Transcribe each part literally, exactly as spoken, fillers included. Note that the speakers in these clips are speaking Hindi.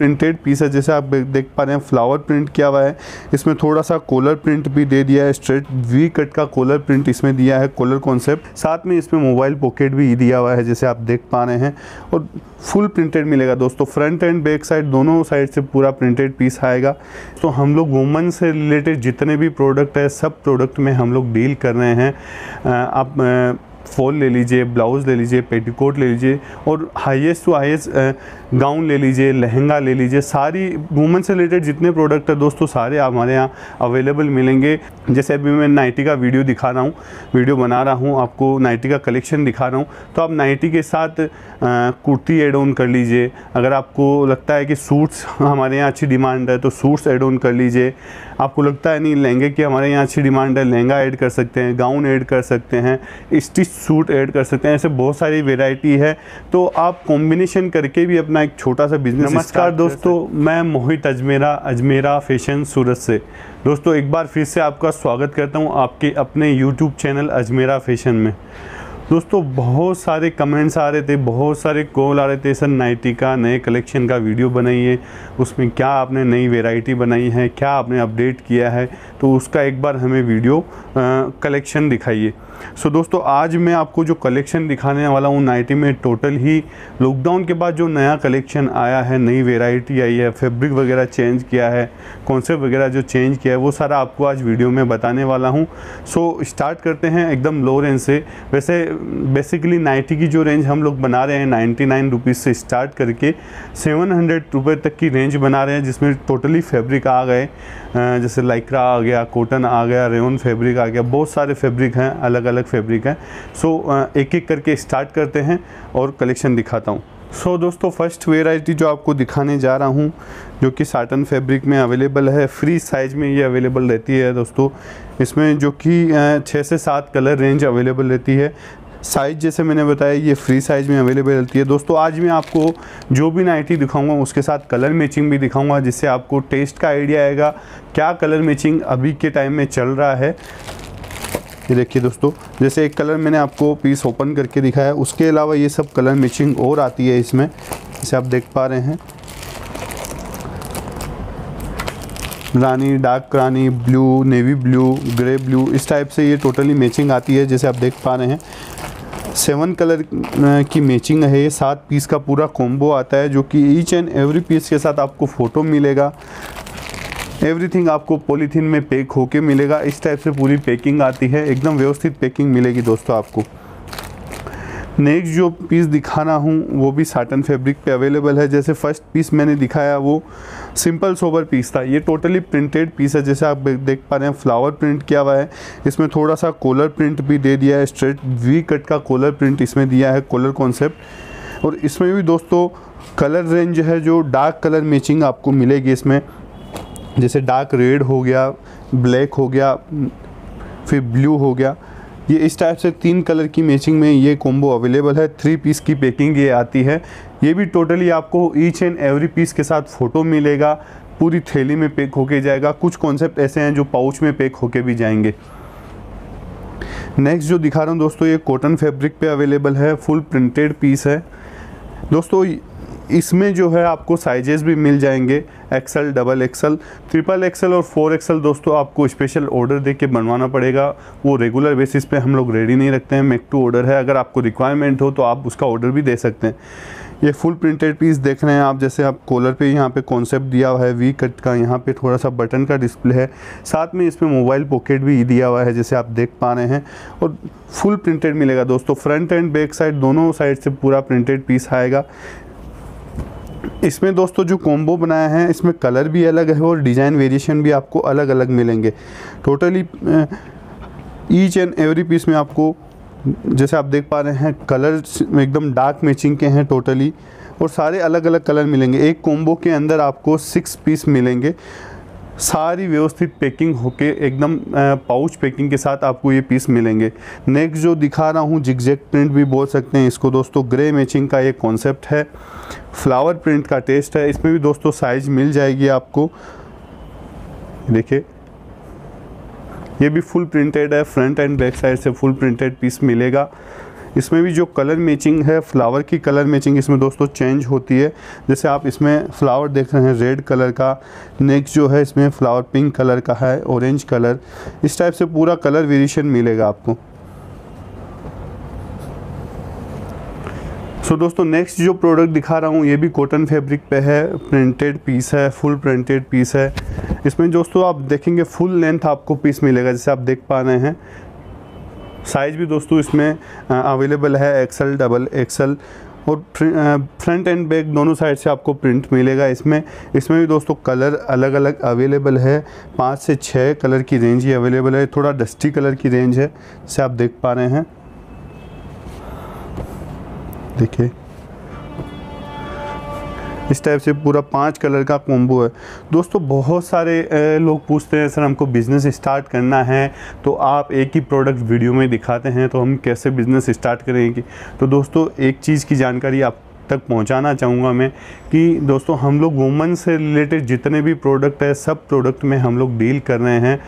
प्रिंटेड पीस है। जैसे आप देख पा रहे हैं फ्लावर प्रिंट किया हुआ है, इसमें थोड़ा सा कॉलर प्रिंट भी दे दिया है, स्ट्रेट वी कट का कॉलर प्रिंट इसमें दिया है, कॉलर कॉन्सेप्ट। साथ में इसमें मोबाइल पॉकेट भी दिया हुआ है जैसे आप देख पा रहे हैं, और फुल प्रिंटेड मिलेगा दोस्तों। फ्रंट एंड बैक साइड दोनों साइड से पूरा प्रिंटेड पीस आएगा। तो हम लोग वुमेन से रिलेटेड जितने भी प्रोडक्ट है सब प्रोडक्ट में हम लोग डील कर रहे हैं। आप फॉल ले लीजिए, ब्लाउज़ ले लीजिए, पेटीकोट ले लीजिए, और हाईएस्ट टू हाईएस्ट गाउन ले लीजिए, लहंगा ले लीजिए, सारी वुमेन से रिलेटेड जितने प्रोडक्ट है दोस्तों सारे हमारे यहाँ अवेलेबल मिलेंगे। जैसे अभी मैं नाइटी का वीडियो दिखा रहा हूँ, वीडियो बना रहा हूँ, आपको नाइटी का कलेक्शन दिखा रहा हूँ, तो आप नाइटी के साथ कुर्ती एड ऑन कर लीजिए। अगर आपको लगता है कि सूट्स हमारे यहाँ अच्छी डिमांड है तो सूट्स एड ऑन कर लीजिए। आपको लगता है नहीं लहंगे की हमारे यहाँ अच्छी डिमांड है, लहंगा ऐड कर सकते हैं, गाउन ऐड कर सकते हैं, स्टिच सूट ऐड कर सकते हैं। ऐसे बहुत सारी वेराइटी है, तो आप कॉम्बिनेशन करके भी अपना एक छोटा सा बिजनेस। नमस्कार दोस्तों, मैं मोहित अजमेरा, अजमेरा फैशन सूरत से। दोस्तों एक बार फिर से आपका स्वागत करता हूँ आपके अपने यूट्यूब चैनल अजमेरा फैशन में। दोस्तों बहुत सारे कमेंट्स आ रहे थे, बहुत सारे कॉल आ रहे थे, सर नाइटी का नए कलेक्शन का वीडियो बनाइए, उसमें क्या आपने नई वैरायटी बनाई है, क्या आपने अपडेट किया है, तो उसका एक बार हमें वीडियो कलेक्शन दिखाइए। सो so, दोस्तों आज मैं आपको जो कलेक्शन दिखाने वाला हूँ नाइटी में, टोटल ही लॉकडाउन के बाद जो नया कलेक्शन आया है, नई वैरायटी आई है, फैब्रिक वगैरह चेंज किया है, कॉन्सेप्ट वगैरह जो चेंज किया है, वो सारा आपको आज वीडियो में बताने वाला हूँ। सो so, स्टार्ट करते हैं एकदम लो रेंज से। वैसे बेसिकली नाइटी की जो रेंज हम लोग बना रहे हैं नाइन्टी नाइन रुपीज़ से स्टार्ट करके सेवन हंड्रेड रुपये तक की रेंज बना रहे हैं, जिसमें टोटली फैब्रिक आ गए, जैसे लाइक्रा आ गया, कॉटन आ गया, रेयन फैब्रिक आ गया, बहुत सारे फैब्रिक हैं, अलग अलग फैब्रिक हैं। सो एक एक करके स्टार्ट करते हैं और कलेक्शन दिखाता हूँ। सो so, दोस्तों फर्स्ट वेराइटी जो आपको दिखाने जा रहा हूँ जो कि साटन फैब्रिक में अवेलेबल है, फ्री साइज़ में ये अवेलेबल रहती है दोस्तों। इसमें जो कि छः से सात कलर रेंज अवेलेबल रहती है। साइज़ जैसे मैंने बताया ये फ्री साइज़ में अवेलेबल रहती है। दोस्तों आज मैं आपको जो भी नाइटी दिखाऊंगा उसके साथ कलर मैचिंग भी दिखाऊंगा, जिससे आपको टेस्ट का आइडिया आएगा क्या कलर मैचिंग अभी के टाइम में चल रहा है। ये देखिए दोस्तों, जैसे एक कलर मैंने आपको पीस ओपन करके दिखाया, उसके अलावा ये सब कलर मैचिंग और आती है इसमें, जैसे आप देख पा रहे हैं, रानी, डार्क रानी, blue, navy blue, grey blue, इस टाइप से ये टोटली मैचिंग आती है। जैसे आप देख पा रहे हैं सेवन कलर की मैचिंग है, ये सात पीस का पूरा कॉम्बो आता है, जो कि ईच एंड एवरी पीस के साथ आपको फ़ोटो मिलेगा। एवरीथिंग आपको पॉलीथीन में पैक होके मिलेगा। इस टाइप से पूरी पैकिंग आती है, एकदम व्यवस्थित पैकिंग मिलेगी दोस्तों आपको। नेक्स्ट जो पीस दिखा रहा हूँ वो भी साटन फैब्रिक पे अवेलेबल है। जैसे फर्स्ट पीस मैंने दिखाया वो सिंपल सोबर पीस था, ये टोटली प्रिंटेड पीस है। जैसे आप देख पा रहे हैं फ्लावर प्रिंट किया हुआ है, इसमें थोड़ा सा कॉलर प्रिंट भी दे दिया है, स्ट्रेट वी कट का कॉलर प्रिंट इसमें दिया है, कॉलर कॉन्सेप्ट। और इसमें भी दोस्तों कलर रेंज है जो डार्क कलर मैचिंग आपको मिलेगी इसमें, जैसे डार्क रेड हो गया, ब्लैक हो गया, फिर ब्लू हो गया, ये इस टाइप से तीन कलर की मैचिंग में ये कॉम्बो अवेलेबल है। थ्री पीस की पैकिंग ये आती है। ये भी टोटली आपको ईच एंड एवरी पीस के साथ फ़ोटो मिलेगा, पूरी थैली में पैक होके जाएगा। कुछ कॉन्सेप्ट ऐसे हैं जो पाउच में पैक होके भी जाएंगे। नेक्स्ट जो दिखा रहा हूँ दोस्तों ये कॉटन फैब्रिक पे अवेलेबल है, फुल प्रिंटेड पीस है दोस्तों। इसमें जो है आपको साइजेस भी मिल जाएंगे, XL, double XL, triple XL और फोर एक्सल। दोस्तों आपको स्पेशल ऑर्डर दे के बनवाना पड़ेगा, वो रेगुलर बेसिस पे हम लोग रेडी नहीं रखते हैं, मेक टू ऑर्डर है। अगर आपको रिक्वायरमेंट हो तो आप उसका ऑर्डर भी दे सकते हैं। ये फुल प्रिंटेड पीस देख रहे हैं आप, जैसे आप कॉलर पे यहाँ पे कॉन्सेप्ट दिया हुआ है वी कट का, यहाँ पे थोड़ा सा बटन का डिस्प्ले है, साथ में इसमें मोबाइल पॉकेट भी दिया हुआ है जैसे आप देख पा रहे हैं, और फुल प्रिंटेड मिलेगा दोस्तों। फ्रंट एंड बैक साइड दोनों साइड से पूरा प्रिंटेड पीस आएगा। इसमें दोस्तों जो कॉम्बो बनाया है इसमें कलर भी अलग है और डिज़ाइन वेरिएशन भी आपको अलग अलग मिलेंगे। Totally each and every piece में आपको, जैसे आप देख पा रहे हैं, कलर एकदम डार्क मैचिंग के हैं टोटली, और सारे अलग अलग कलर मिलेंगे। एक कॉम्बो के अंदर आपको सिक्स पीस मिलेंगे, सारी व्यवस्थित पैकिंग होके एकदम पाउच पैकिंग के साथ आपको ये पीस मिलेंगे। नेक्स्ट जो दिखा रहा हूँ जिगजैग प्रिंट भी बोल सकते हैं इसको दोस्तों, ग्रे मैचिंग का ये कॉन्सेप्ट है, फ्लावर प्रिंट का टेस्ट है। इसमें भी दोस्तों साइज मिल जाएगी आपको, देखिए ये भी फुल प्रिंटेड है, फ्रंट एंड बैक साइड से फुल प्रिंटेड पीस मिलेगा। इसमें भी जो कलर मैचिंग है, फ्लावर की कलर मैचिंग इसमें दोस्तों चेंज होती है। जैसे आप इसमें फ्लावर देख रहे हैं रेड कलर का, नेक्स्ट जो है इसमें फ्लावर पिंक कलर का है, ऑरेंज कलर, इस टाइप से पूरा कलर वेरिएशन मिलेगा आपको। सो so, दोस्तों नेक्स्ट जो प्रोडक्ट दिखा रहा हूँ ये भी कॉटन फैब्रिक पे है, प्रिंटेड पीस है, फुल प्रिंटेड पीस है। इसमें दोस्तों आप देखेंगे फुल लेंथ आपको पीस मिलेगा, जैसे आप देख पा रहे हैं। साइज़ भी दोस्तों इसमें अवेलेबल है एक्सेल, डबल एक्सेल, और फ्रंट एंड बैक दोनों साइड से आपको प्रिंट मिलेगा इसमें। इसमें भी दोस्तों कलर अलग अलग अवेलेबल है, पाँच से छः कलर की रेंज ही अवेलेबल है। थोड़ा डस्टी कलर की रेंज है, जैसे आप देख पा रहे हैं। देखिए इस टाइप से पूरा पांच कलर का कॉम्बो है दोस्तों। बहुत सारे लोग पूछते हैं सर हमको बिज़नेस स्टार्ट करना है तो आप एक ही प्रोडक्ट वीडियो में दिखाते हैं, तो हम कैसे बिज़नेस स्टार्ट करेंगे। तो दोस्तों एक चीज़ की जानकारी आप तक पहुंचाना चाहूँगा मैं कि दोस्तों हम लोग वुमेन से रिलेटेड जितने भी प्रोडक्ट है सब प्रोडक्ट में हम लोग डील कर रहे हैं।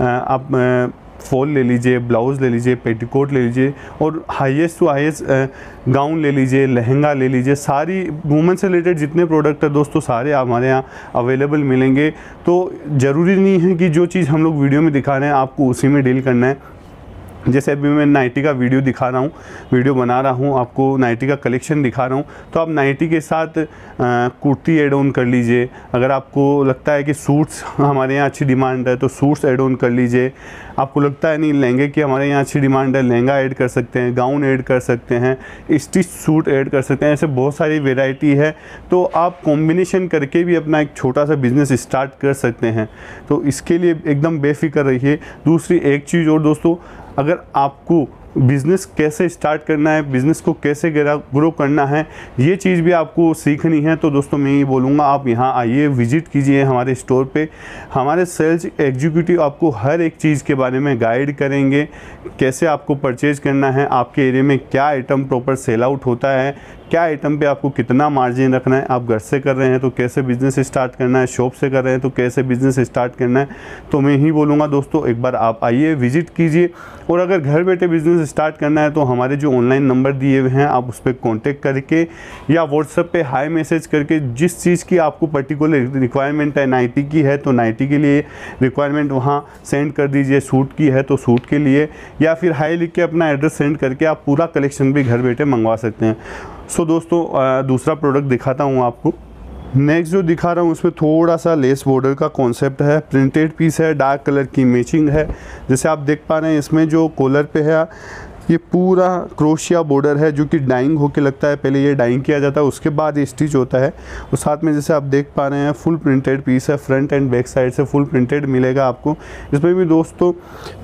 आप फॉल ले लीजिए, ब्लाउज़ ले लीजिए, पेटीकोट ले लीजिए, और हाईएस्ट टू हाईएस्ट गाउन ले लीजिए, लहंगा ले लीजिए, सारी वुमेन से रिलेटेड जितने प्रोडक्ट है दोस्तों सारे हमारे यहाँ अवेलेबल मिलेंगे। तो ज़रूरी नहीं है कि जो चीज़ हम लोग वीडियो में दिखा रहे हैं आपको उसी में डील करना है। जैसे अभी मैं नाइटी का वीडियो दिखा रहा हूँ, वीडियो बना रहा हूँ, आपको नाइटी का कलेक्शन दिखा रहा हूँ, तो आप नाइटी के साथ कुर्ती ऐड ऑन कर लीजिए। अगर आपको लगता है कि सूट्स हमारे यहाँ अच्छी डिमांड है तो सूट्स ऐड ऑन कर लीजिए। आपको लगता है नहीं लहंगे की हमारे यहाँ अच्छी डिमांड है, लहंगा ऐड कर सकते हैं, गाउन ऐड कर सकते हैं, स्टिच सूट ऐड कर सकते हैं। ऐसे बहुत सारी वेराइटी है, तो आप कॉम्बिनेशन करके भी अपना एक छोटा सा बिज़नेस स्टार्ट कर सकते हैं। तो इसके लिए एकदम बेफिक्र रहिए। दूसरी एक चीज़ और दोस्तों, अगर आपको बिज़नेस कैसे स्टार्ट करना है, बिज़नेस को कैसे ग्रो करना है, ये चीज़ भी आपको सीखनी है, तो दोस्तों मैं ये बोलूँगा आप यहाँ आइए, विजिट कीजिए हमारे स्टोर पे। हमारे सेल्स एग्जीक्यूटिव आपको हर एक चीज़ के बारे में गाइड करेंगे, कैसे आपको परचेज करना है, आपके एरिया में क्या आइटम प्रॉपर सेल आउट होता है, क्या आइटम पे आपको कितना मार्जिन रखना है, आप घर से कर रहे हैं तो कैसे बिज़नेस स्टार्ट करना है, शॉप से कर रहे हैं तो कैसे बिज़नेस स्टार्ट करना है। तो मैं ही बोलूँगा दोस्तों एक बार आप आइए, विजिट कीजिए। और अगर घर बैठे बिज़नेस स्टार्ट करना है तो हमारे जो ऑनलाइन नंबर दिए हुए हैं आप उस पर कॉन्टेक्ट करके या व्हाट्सएप पे हाई मैसेज करके जिस चीज़ की आपको पर्टिकुलर रिक्वायरमेंट है, नाइटी की है तो नाइटी के लिए रिक्वायरमेंट वहाँ सेंड कर दीजिए, सूट की है तो सूट के लिए, या फिर हाई लिख के अपना एड्रेस सेंड करके आप पूरा कलेक्शन भी घर बैठे मंगवा सकते हैं। सो दोस्तों दूसरा प्रोडक्ट दिखाता हूँ आपको। नेक्स्ट जो दिखा रहा हूँ उसमें थोड़ा सा लेस बॉर्डर का कॉन्सेप्ट है, प्रिंटेड पीस है, डार्क कलर की मैचिंग है। जैसे आप देख पा रहे हैं इसमें जो कॉलर पे है ये पूरा क्रोशिया बॉर्डर है जो कि डाइंग होके लगता है। पहले ये डाइंग किया जाता है उसके बाद ये स्टिच होता है। और साथ में जैसे आप देख पा रहे हैं फुल प्रिंटेड पीस है, फ्रंट एंड बैक साइड से फुल प्रिंटेड मिलेगा आपको। इसमें भी दोस्तों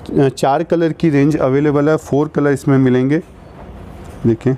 चार कलर की रेंज अवेलेबल है, फोर कलर इसमें मिलेंगे। देखिए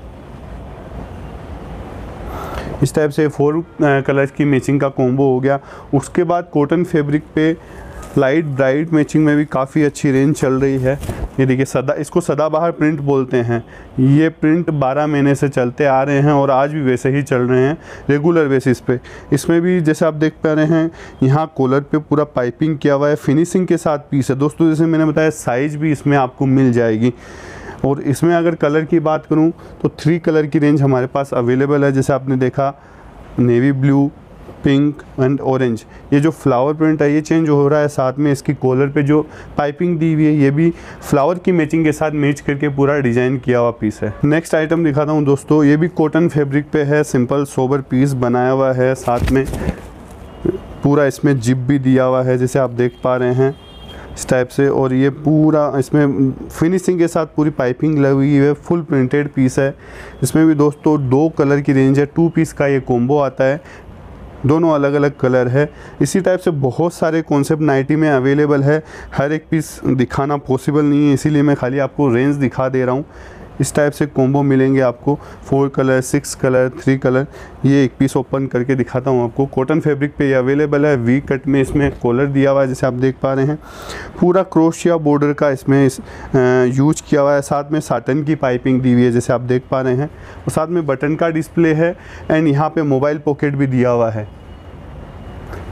इस टाइप से फोर कलर्स की मैचिंग का कॉम्बो हो गया। उसके बाद कॉटन फैब्रिक पे लाइट ब्राइट मैचिंग में भी काफ़ी अच्छी रेंज चल रही है। ये देखिए सदा, इसको सदाबहार प्रिंट बोलते हैं। ये प्रिंट बारह महीने से चलते आ रहे हैं और आज भी वैसे ही चल रहे हैं रेगुलर बेसिस पे। इसमें भी जैसे आप देख पा रहे हैं यहाँ कॉलर पे पूरा पाइपिंग किया हुआ है, फिनिशिंग के साथ पीस है दोस्तों। जैसे मैंने बताया साइज़ भी इसमें आपको मिल जाएगी। और इसमें अगर कलर की बात करूं तो थ्री कलर की रेंज हमारे पास अवेलेबल है। जैसे आपने देखा navy blue, pink and orange. ये जो फ्लावर प्रिंट है ये चेंज हो रहा है, साथ में इसकी कॉलर पे जो पाइपिंग दी हुई है ये भी फ्लावर की मैचिंग के साथ मैच करके पूरा डिज़ाइन किया हुआ पीस है। नेक्स्ट आइटम दिखाता हूँ दोस्तों, ये भी कॉटन फैब्रिक पे है, सिंपल सोबर पीस बनाया हुआ है, साथ में पूरा इसमें जिप भी दिया हुआ है जैसे आप देख पा रहे हैं इस टाइप से। और ये पूरा इसमें फिनिशिंग के साथ पूरी पाइपिंग लगी हुई है, फुल प्रिंटेड पीस है। इसमें भी दोस्तों दो कलर की रेंज है, टू पीस का ये कॉम्बो आता है, दोनों अलग अलग कलर है। इसी टाइप से बहुत सारे कॉन्सेप्ट नाइटी में अवेलेबल है, हर एक पीस दिखाना पॉसिबल नहीं है, इसीलिए मैं खाली आपको रेंज दिखा दे रहा हूँ। इस टाइप से कॉम्बो मिलेंगे आपको, four colour, six colour, three colour. ये एक पीस ओपन करके दिखाता हूँ आपको। कॉटन फैब्रिक पे ये अवेलेबल है, वी कट में इसमें कॉलर दिया हुआ है जैसे आप देख पा रहे हैं। पूरा क्रोशिया बॉर्डर का इसमें इस, यूज किया हुआ है, साथ में साटन की पाइपिंग दी हुई है जैसे आप देख पा रहे हैं। और साथ में बटन का डिस्प्ले है एंड यहाँ पे मोबाइल पॉकेट भी दिया हुआ है।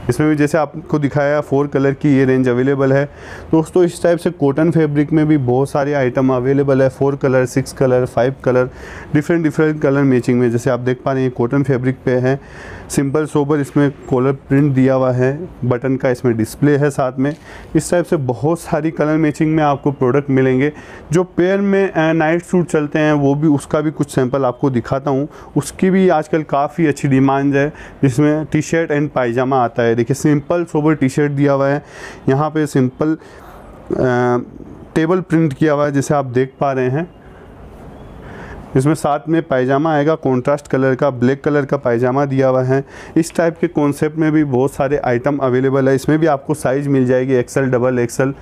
इसमें भी जैसे आपको दिखाया फोर कलर की ये रेंज अवेलेबल है। दोस्तों इस टाइप से कॉटन फैब्रिक में भी बहुत सारे आइटम अवेलेबल है, four colour, six colour, five colour, different different colour matching में। जैसे आप देख पा रहे हैं कॉटन फैब्रिक पे है, सिंपल सोबर इसमें कॉलर प्रिंट दिया हुआ है, बटन का इसमें डिस्प्ले है साथ में। इस टाइप से बहुत सारी कलर मैचिंग में आपको प्रोडक्ट मिलेंगे। जो पेयर में नाइट सूट चलते हैं वो भी, उसका भी कुछ सैंपल आपको दिखाता हूँ। उसकी भी आजकल काफ़ी अच्छी डिमांड है, जिसमें टी शर्ट एंड पायजामा आता है। देखिए सिंपल सोबर टी शर्ट दिया हुआ है, यहाँ पे सिंपल टेबल प्रिंट किया हुआ है जैसे आप देख पा रहे हैं। इसमें साथ में पायजामा आएगा, कॉन्ट्रास्ट कलर का, ब्लैक कलर का पायजामा दिया हुआ है। इस टाइप के कॉन्सेप्ट में भी बहुत सारे आइटम अवेलेबल है। इसमें भी आपको साइज मिल जाएगी एक्सल, डबल एक्सल।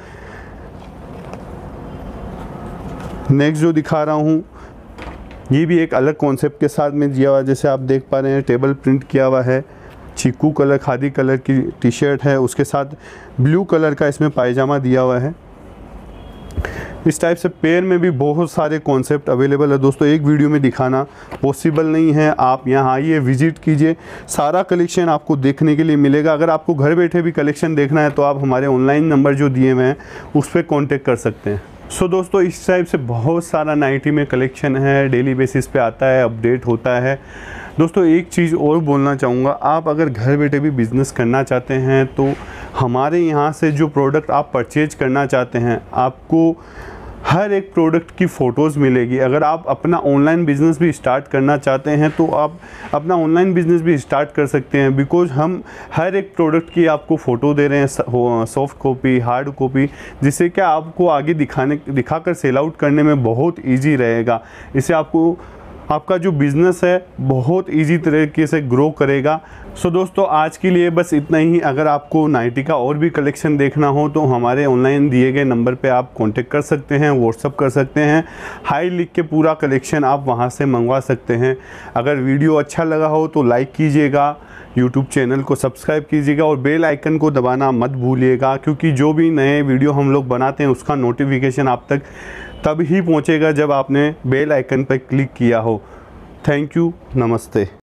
नेक्स्ट जो दिखा रहा हूँ ये भी एक अलग कॉन्सेप्ट के साथ में दिया हुआ है। जैसे आप देख पा रहे हैं टेबल प्रिंट किया हुआ है, चीकू कलर, खादी कलर की टी शर्ट है, उसके साथ ब्लू कलर का इसमें पायजामा दिया हुआ है। इस टाइप से पेयर में भी बहुत सारे कॉन्सेप्ट अवेलेबल है। दोस्तों एक वीडियो में दिखाना पॉसिबल नहीं है, आप यहाँ आइए, विजिट कीजिए, सारा कलेक्शन आपको देखने के लिए मिलेगा। अगर आपको घर बैठे भी कलेक्शन देखना है तो आप हमारे ऑनलाइन नंबर जो दिए हुए हैं उस पर कॉन्टेक्ट कर सकते हैं। सो so, दोस्तों इस टाइप से बहुत सारा नाइटी में कलेक्शन है, डेली बेसिस पे आता है, अपडेट होता है। दोस्तों एक चीज़ और बोलना चाहूँगा, आप अगर घर बैठे भी बिज़नेस करना चाहते हैं तो हमारे यहाँ से जो प्रोडक्ट आप परचेज करना चाहते हैं, आपको हर एक प्रोडक्ट की फ़ोटोज़ मिलेगी। अगर आप अपना ऑनलाइन बिज़नेस भी स्टार्ट करना चाहते हैं तो आप अपना ऑनलाइन बिज़नेस भी स्टार्ट कर सकते हैं, बिकॉज़ हम हर एक प्रोडक्ट की आपको फ़ोटो दे रहे हैं, सॉफ्ट कॉपी, हार्ड कॉपी, जिससे क्या आपको आगे दिखाने दिखाकर सेल आउट करने में बहुत ईजी रहेगा। इससे आपको आपका जो बिज़नेस है बहुत इजी तरीके से ग्रो करेगा। सो so, दोस्तों आज के लिए बस इतना ही। अगर आपको नाइटी का और भी कलेक्शन देखना हो तो हमारे ऑनलाइन दिए गए नंबर पे आप कांटेक्ट कर सकते हैं, व्हाट्सअप कर सकते हैं, हाई लिख के पूरा कलेक्शन आप वहां से मंगवा सकते हैं। अगर वीडियो अच्छा लगा हो तो लाइक कीजिएगा, यूट्यूब चैनल को सब्सक्राइब कीजिएगा और बेल आइकन को दबाना मत भूलिएगा, क्योंकि जो भी नए वीडियो हम लोग बनाते हैं उसका नोटिफिकेशन आप तक तब ही पहुंचेगा जब आपने बेल आइकन पर क्लिक किया हो। थैंक यू, नमस्ते।